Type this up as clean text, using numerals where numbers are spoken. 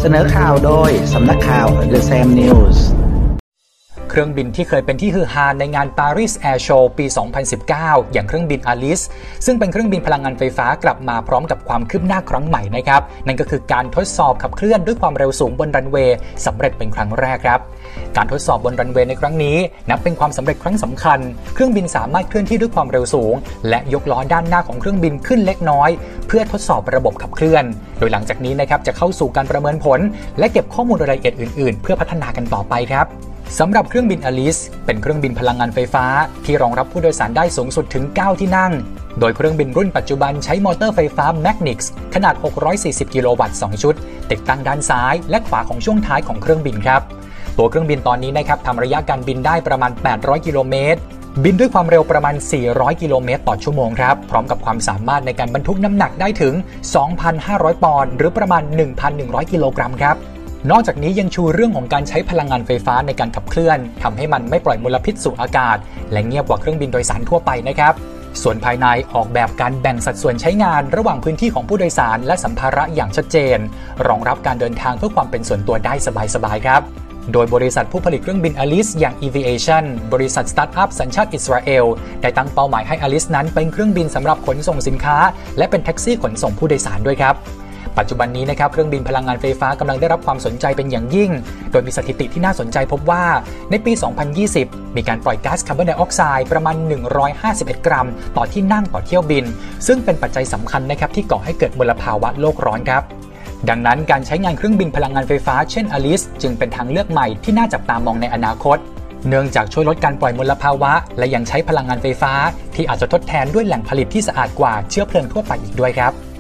เสนอข่าวโดยสำนักข่าว The Sam News เครื่องบินที่เคยเป็นที่ฮือฮาในงาน Paris Air Show ปี 2019 อย่างเครื่องบิน Alice ซึ่งเป็นเครื่องบินพลังงานไฟฟ้ากลับมาพร้อมกับความคืบหน้าครั้งใหม่นะครับนั่นก็คือการทดสอบขับเคลื่อนด้วยความเร็วสูงบนรันเวย์สำเร็จเป็นครั้งแรกครับการทดสอบบนรันเวย์ในครั้งนี้นับเป็นความสำเร็จครั้งสำคัญเครื่องบินสามารถเคลื่อนที่ด้วยความเร็วสูงและยกล้อด้านหน้าของเครื่องบินขึ้นเล็กน้อยเพื่อทดสอบระบบขับเคลื่อนโดยหลังจากนี้นะครับจะเข้าสู่การประเมินผลและเก็บข้อมูลรายละเอียดอื่นๆเพื่อพัฒนากันต่อไปครับสำหรับเครื่องบิน Alice เป็นเครื่องบินพลังงานไฟฟ้าที่รองรับผู้โดยสารได้สูงสุดถึง 9 ที่นั่งโดยเครื่องบินรุ่นปัจจุบันใช้มอเตอร์ไฟฟ้า Magnix ขนาด 640 กิโลวัตต์ 2 ชุดติดตั้งด้านซ้ายและขวาของช่วงท้ายของเครื่องบินครับตัวเครื่องบินตอนนี้นะครับทำระยะการบินได้ประมาณ 800 กิโลเมตรบินด้วยความเร็วประมาณ 400 กิโลเมตรต่อชั่วโมงครับพร้อมกับความสามารถในการบรรทุกน้ำหนักได้ถึง 2,500 ปอนด์หรือประมาณ 1,100 กิโลกรัมครับนอกจากนี้ยังชูเรื่องของการใช้พลังงานไฟฟ้าในการขับเคลื่อนทำให้มันไม่ปล่อยมลพิษสู่อากาศและเงียบกว่าเครื่องบินโดยสารทั่วไปนะครับส่วนภายในออกแบบการแบ่งสัดส่วนใช้งานระหว่างพื้นที่ของผู้โดยสารและสัมภาระอย่างชัดเจนรองรับการเดินทางเพื่อความเป็นส่วนตัวได้สบายๆครับโดยบริษัทผู้ผลิตเครื่องบิน Alice อย่าง Eviation บริษัทสตาร์ทอัพสัญชาติอิสราเอลได้ตั้งเป้าหมายให้ Alice นั้นเป็นเครื่องบินสำหรับขนส่งสินค้าและเป็นแท็กซี่ขนส่งผู้โดยสารด้วยครับปัจจุบันนี้นะครับเครื่องบินพลังงานไฟฟ้ากำลังได้รับความสนใจเป็นอย่างยิ่งโดยมีสถิติที่น่าสนใจพบว่าในปี 2020 มีการปล่อยก๊าซคาร์บอนไดออกไซด์ประมาณ 151 กรัมต่อที่นั่งต่อเที่ยวบินซึ่งเป็นปัจจัยสำคัญนะครับที่ก่อให้เกิดมลภาวะโลกร้อนครับดังนั้นการใช้งานเครื่องบินพลังงานไฟฟ้าเช่น Alice จึงเป็นทางเลือกใหม่ที่น่าจับตามองในอนาคตเนื่องจากช่วยลดการปล่อยมลภาวะและยังใช้พลังงานไฟฟ้าที่อาจจะทดแทนด้วยแหล่งผลิตที่สะอาดกว่าเชื้อเพลิงทั่วไปอีกด้วยครับ